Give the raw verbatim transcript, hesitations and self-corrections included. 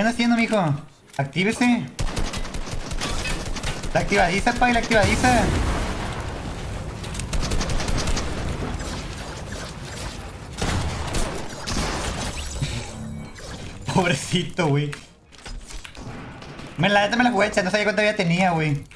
¿Qué anda haciendo, mijo? Actívese. La activadiza, pa, y la activadiza. Pobrecito, güey. Me la neta me la jugué hecha, no sabía cuánta vida tenía, güey.